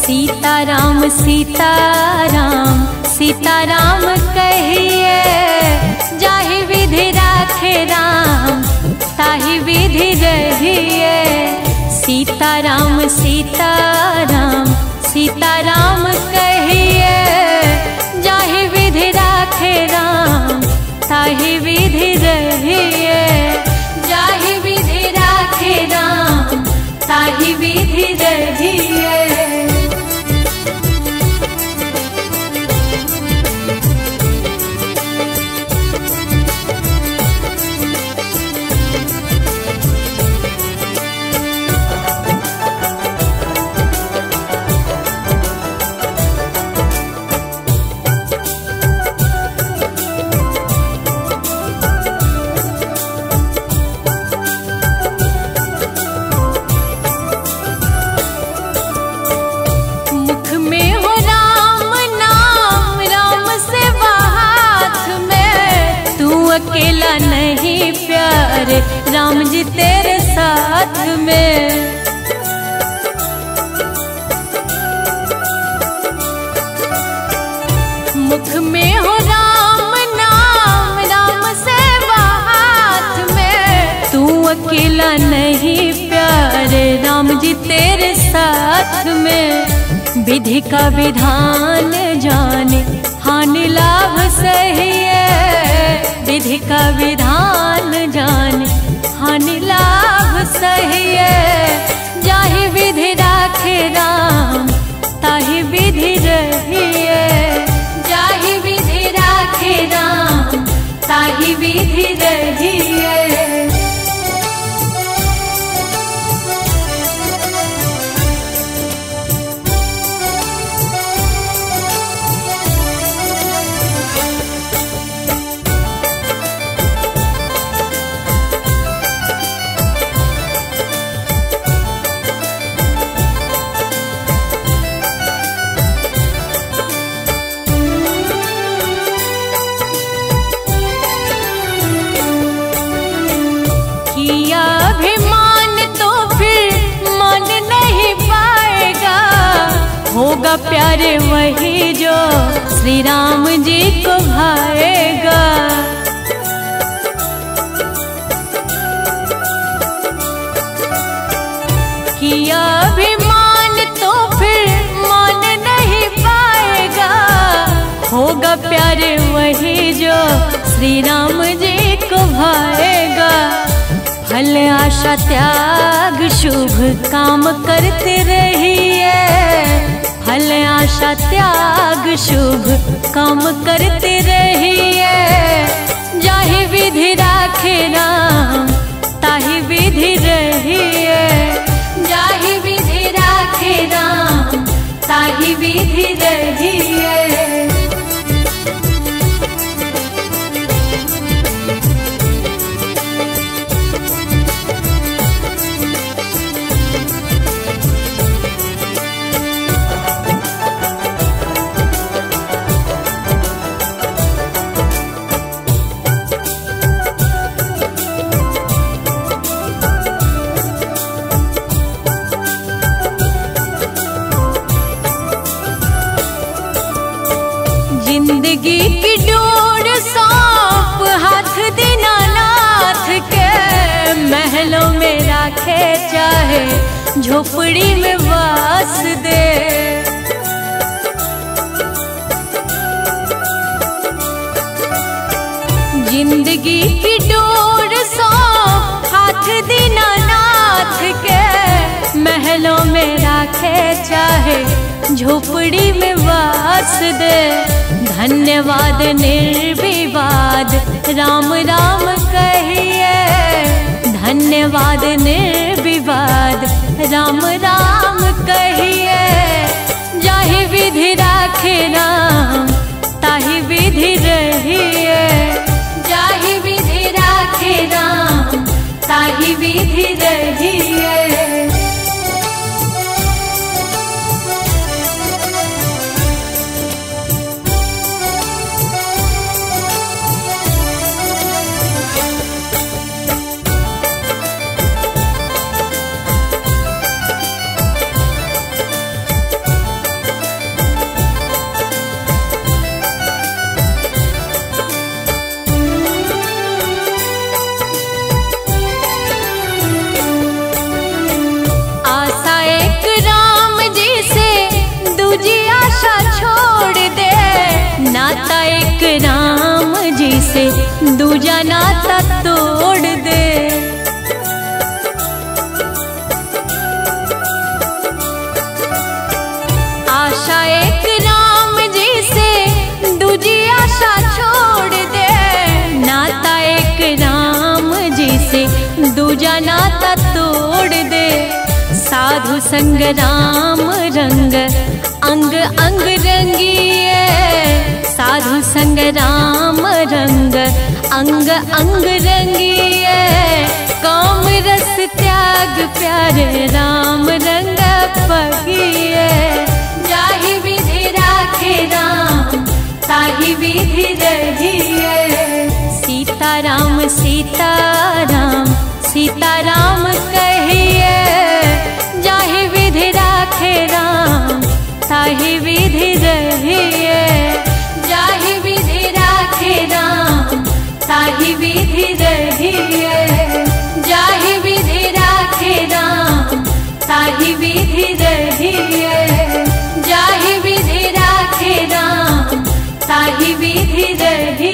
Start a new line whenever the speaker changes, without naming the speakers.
सीताराम सीताराम सीताराम कहिए, जाहि विधि राखे राम ताहि विधि रहिए। सीताराम सीताराम सीताराम कहिए, जाहि विधि राखे राम ताहि विधि रहिए। जाहि विधि राखे राम ताहि विधि रहिए। अकेला नहीं प्यारे राम जी तेरे साथ में। मुख में हो राम नाम राम सेवा हाथ में। तू अकेला नहीं प्यारे राम जी तेरे साथ में। विधि का विधान जाने हानि लाभ सही है। विधि का विधान जाने हानि लाभ सही है। जाहि विधि राखे राम ताहि विधि रहिए। जाहि विधि राखे राम ताहि विधि रहिए। अभिमान तो फिर मान नहीं पाएगा। होगा प्यारे वही जो श्री राम जी को भाएगा। किया अभिमान तो फिर मान नहीं पाएगा। होगा प्यारे वही जो श्री राम जी को भाएगा। फल आशा त्याग शुभ काम करते रहिए। फल आशा त्याग शुभ काम करते रहिए। जाहि विधि राखे राम ताहि विधि रहिए। जाहि विधि राखे राम ताहि विधि रहिए। जिंदगी की डोर सौंप हाथ दीनानाथ के। महलों में राखे चाहे झोपड़ी में वास दे। जिंदगी की डोर सौंप हाथ दीनानाथ के। महलों में राखे चाहे झोपड़ी में वास दे। धन्यवाद निर्विवाद राम राम कहिए। धन्यवाद निर्विवाद राम राम कहिए। जाहि विधि राखे राम ताहि विधि रहिए। जाहि विधि राखे राम ताहि विधि रहिए। जैसे दूजा नाता तोड़ दे। आशा एक राम जी से दूजी आशा छोड़ दे, नाता एक राम जी से दूजा नाता तोड़ दे। साधु संग राम रंग अंग अंग रंगिए, साधु संग राम रंग अंग अंग रंगिए। काम रस त्याग प्यारे राम रंग पगिए, जाहि विधि राखे राम ताहि विधि रहिए। सीताराम सीताराम सीताराम कहिए, जाहि विधि राखे राम ताहि विधि रहिए। जाहि विधि राखे राम ताहि विधि रहिए, जाहि विधि राखे राम ताहि विधि रहिए। जाहि विधि राखे राम ताहि विधि रहिए।